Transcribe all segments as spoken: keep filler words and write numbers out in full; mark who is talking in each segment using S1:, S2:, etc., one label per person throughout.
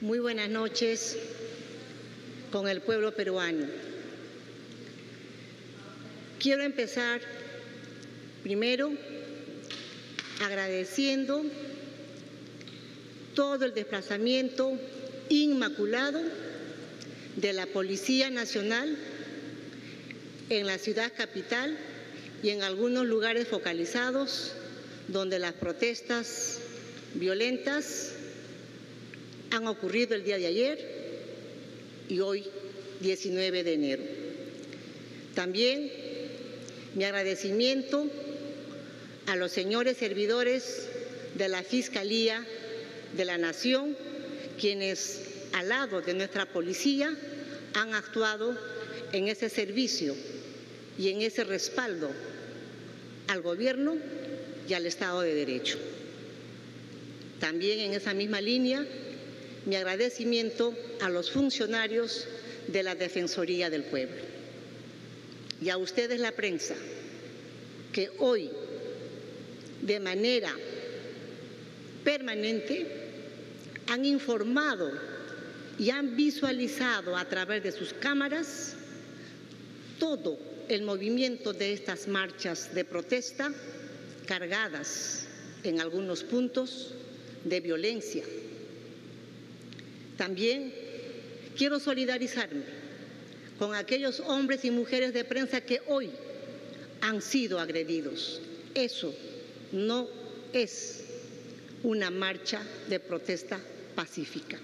S1: Muy buenas noches con el pueblo peruano. Quiero empezar primero agradeciendo todo el desplazamiento inmaculado de la Policía Nacional en la ciudad capital y en algunos lugares focalizados donde las protestas violentas han ocurrido el día de ayer y hoy, diecinueve de enero. También mi agradecimiento a los señores servidores de la Fiscalía de la Nación, quienes al lado de nuestra policía han actuado en ese servicio y en ese respaldo al gobierno y al Estado de Derecho. También en esa misma línea, mi agradecimiento a los funcionarios de la Defensoría del Pueblo y a ustedes, la prensa, que hoy, de manera permanente, han informado y han visualizado a través de sus cámaras todo el movimiento de estas marchas de protesta cargadas en algunos puntos de violencia. También quiero solidarizarme con aquellos hombres y mujeres de prensa que hoy han sido agredidos. Eso no es una marcha de protesta pacífica.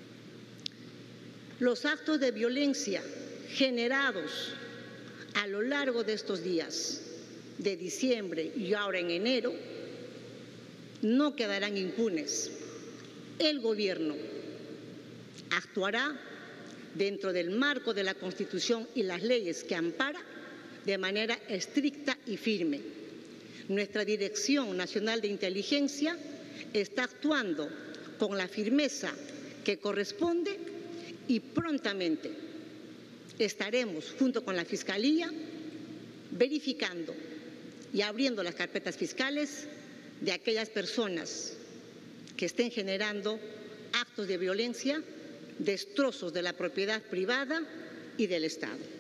S1: Los actos de violencia generados a lo largo de estos días de diciembre y ahora en enero no quedarán impunes. El gobierno actuará dentro del marco de la Constitución y las leyes que ampara de manera estricta y firme. Nuestra Dirección Nacional de Inteligencia está actuando con la firmeza que corresponde y prontamente estaremos, junto con la Fiscalía, verificando y abriendo las carpetas fiscales de aquellas personas que estén generando actos de violencia, destrozos de la propiedad privada y del Estado.